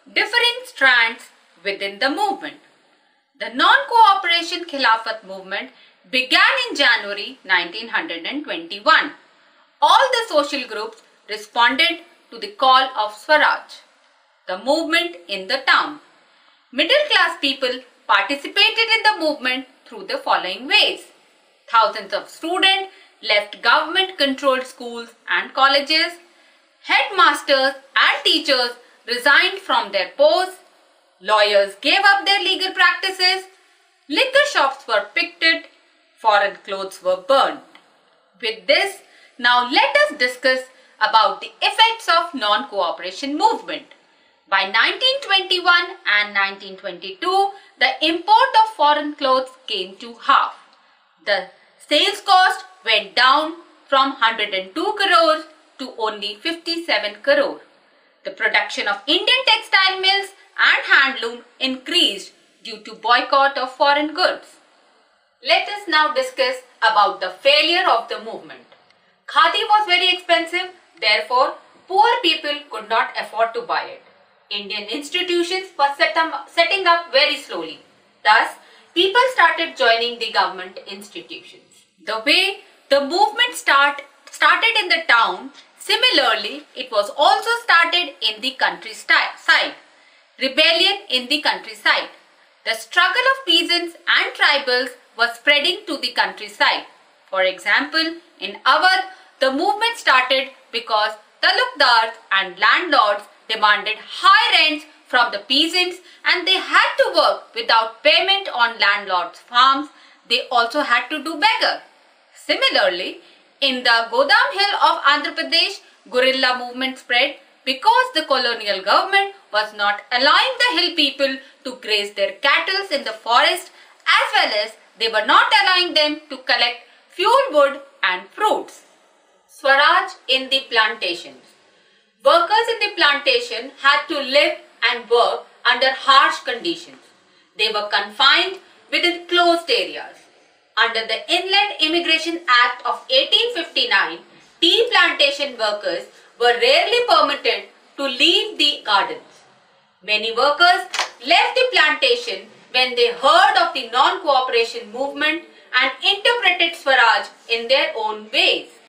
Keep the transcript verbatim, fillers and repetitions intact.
differing strands within the movement. The non-cooperation Khilafat movement began in January nineteen twenty-one. All the social groups responded to the call of Swaraj, the movement in the town. Middle class people participated in the movement through the following ways. Thousands of students left government-controlled schools and colleges. Headmasters and teachers resigned from their posts. Lawyers gave up their legal practices. Liquor shops were picketed. Foreign clothes were burned. With this, now let us discuss about the effects of non-cooperation movement. By nineteen twenty-one and nineteen twenty-two, the import of foreign clothes came to half. The sales cost went down from one hundred two crores to only fifty-seven crore. The production of Indian textile mills and handloom increased due to boycott of foreign goods. Let us now discuss about the failure of the movement. Khadi was very expensive, therefore poor people could not afford to buy it. Indian institutions were set up, setting up very slowly. Thus, people started joining the government institutions. The way the movement start, started in the town, similarly, it was also started in the countryside. Rebellion in the countryside. The struggle of peasants and tribals was spreading to the countryside. For example, in Awadh, the movement started because talukdars and landlords demanded high rents from the peasants and they had to work without payment on landlords' farms. They also had to do beggar. Similarly, in the Godam Hill of Andhra Pradesh, guerrilla movement spread because the colonial government was not allowing the hill people to graze their cattle in the forest, as well as they were not allowing them to collect fuel wood and fruits. Swaraj in the plantations. Workers in the plantation had to live and work under harsh conditions. They were confined within closed areas. Under the Inland Immigration Act of eighteen fifty-nine, tea plantation workers were rarely permitted to leave the gardens. Many workers left the plantation when they heard of the non-cooperation movement and interpreted Swaraj in their own ways.